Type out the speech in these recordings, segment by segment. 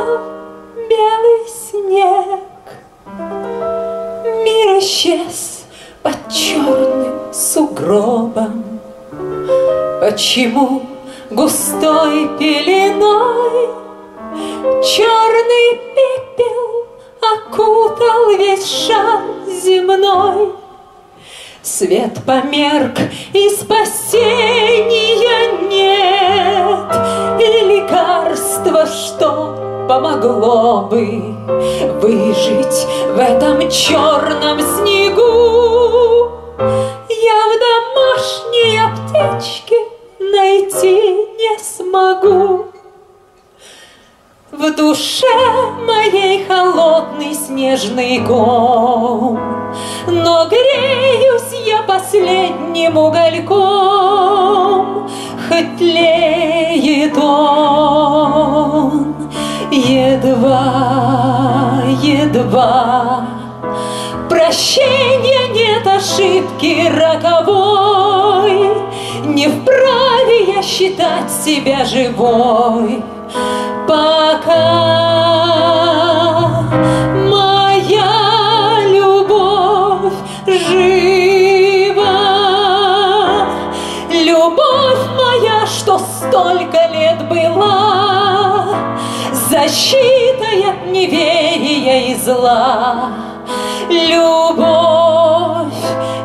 окутал белый снег. Мир исчез под черным сугробом. Почему густой пеленой черный пепел окутал весь шар земной? Свет померк, и спасения нет, и лекарства, что помогло бы выжить в этом черном снегу, я в домашней аптечке найти не смогу. В душе моей холодный снежный ком, но греюсь я последним угольком, хоть тлеет он едва, едва. Прощения нет, ошибки роковой, не вправе я считать себя живой, пока моя любовь жива. Любовь моя, что столько лет была защитой от неверия и зла. Любовь,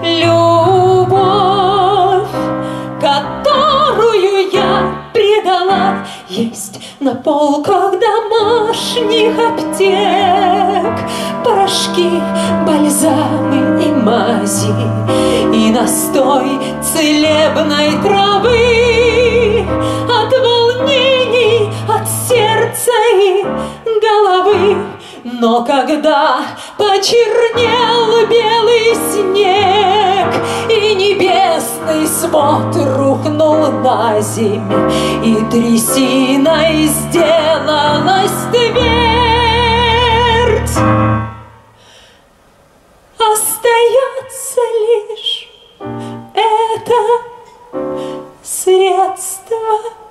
любовь, которую я предала, есть на полках домашних аптек порошки, бальзамы и мази, и настой целебной травы от волнений, от сердца и головы. Но когда почернел белый снег и небесный свод рухнул на земь, и трясиной сделалась твердь, остается лишь это средство